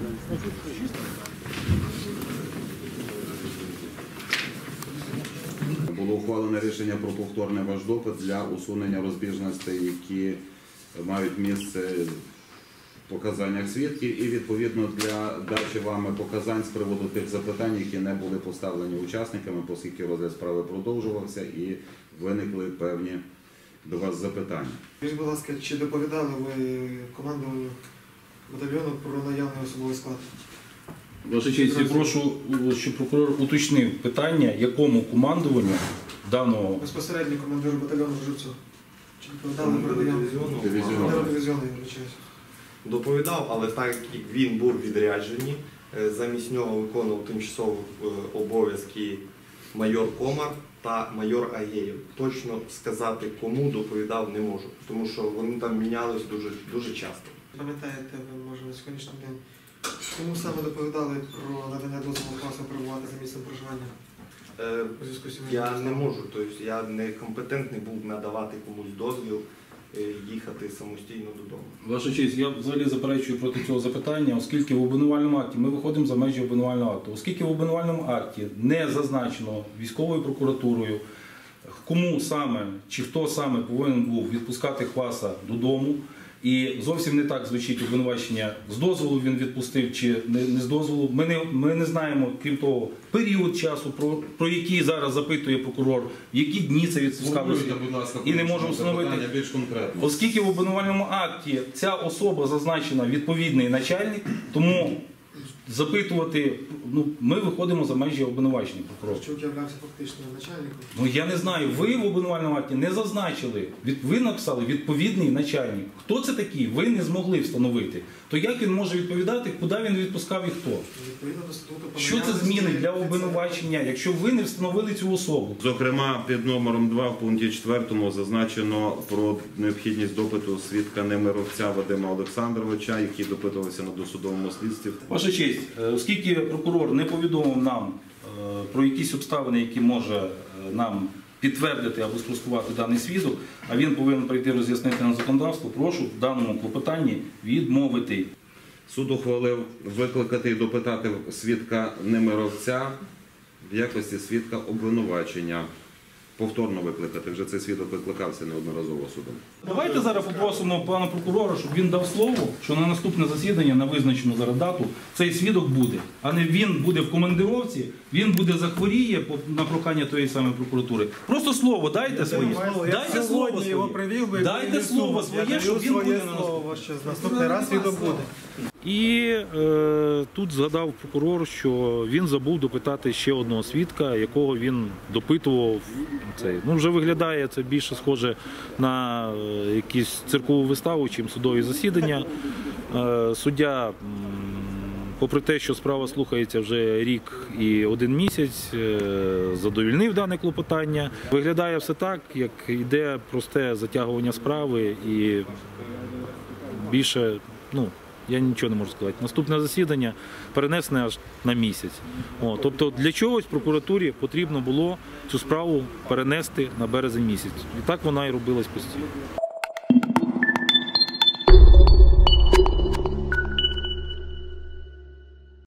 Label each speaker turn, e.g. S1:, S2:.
S1: Було ухвалене рішення про повторний ваш допит для усунення розбіжностей, які мають місце в показаннях свідків, і відповідно для дачі вами показань з приводу тих запитань, які не були поставлені учасниками, оскільки розгляд справи продовжувався і виникли певні до вас запитання.
S2: Скажіть, будь ласка, чи доповідали ви командуванню батальйону про наявний особовий склад?
S3: Ваша честь, я прошу, щоб прокурор уточнив питання, якому командуванню даного...
S2: Безпосередньо командиру батальйону Жуцу. Чи доповідали про наявний дивізіону, я вибачаюся.
S4: Доповідав, але так як він був відряджений, замість нього виконував тимчасово обов'язки майор Комар та майор Агеєв. Точно сказати, кому доповідав, не можу, тому що вони там мінялись дуже часто.
S2: Пам'ятаєте, ви, може, на сьогоднішній день, кому саме доповідали про надання дозволу класу перебувати за місцем проживання?
S4: Я не можу, тобто я не компетентний був надавати комусь дозвіл їхати самостійно додому.
S3: Ваша честь, я взагалі заперечую проти цього запитання, оскільки в обвинувальному акті ми виходимо за межі обвинувального акту. Оскільки в обвинувальному акті не зазначено військовою прокуратурою, кому саме чи хто саме повинен був відпускати Хваса додому, і зовсім не так звучить обвинувачення, з дозволу він відпустив чи не з дозволу. Ми не знаємо, крім того, період часу, про який зараз запитує прокурор, в які дні це відпускалося, і не можемо встановити.
S1: Більш конкретно.
S3: Оскільки в обвинувальному акті ця особа зазначена відповідний начальник, тому запитувати, ми виходимо за межі обвинувачення прокурора.
S2: Чук являвся фактично начальником?
S3: Я не знаю, ви в обвинувальному акті не зазначили, ви написали відповідний начальник. Хто це такий? Ви не змогли встановити. То як він може відповідати, куди він відпускав і хто?
S2: Відповідно до статуту.
S3: Що це змінить для обвинувачення, якщо ви не встановили цю особу?
S1: Зокрема, під номером 2 в пункті 4 зазначено про необхідність допиту свідка Немировця Вадима Олександровича, який допитувався на досудовому слідстві.
S3: Ваша честь, оскільки прокурор не повідомив нам про якісь обставини, які може нам підтвердити або спростувати даний свідок, а він повинен прийти роз'яснити на законодавство, прошу в даному клопотанні відмовити.
S1: Суд ухвалив викликати і допитати свідка Немировця в якості свідка обвинувачення. Повторно викликати, вже цей свідок викликався неодноразово судом.
S3: Давайте зараз попросимо пана прокурора, щоб він дав слово, що на наступне засідання, на визначену зараз дату, цей свідок буде. А не він буде в командировці, він буде захворіє на прохання тієї самої прокуратури. Просто слово дайте своє. Дайте слово своє. Дайте слово своє, щоб він буде на
S2: наступний раз свідок буде.
S3: І тут згадав прокурор, що він забув допитати ще одного свідка, якого він допитував. Вже виглядає це більше схоже на якусь циркову виставу, чим судові засідання. Суддя, попри те, що справа слухається вже рік і 1 місяць, задовольнив дане клопотання. Виглядає все так, як йде просте затягування справи і більше, я нічого не можу сказати. Наступне засідання перенесене аж на місяць. Тобто для чогось прокуратурі потрібно було цю справу перенести на березень місяць. І так вона і робилась постійно.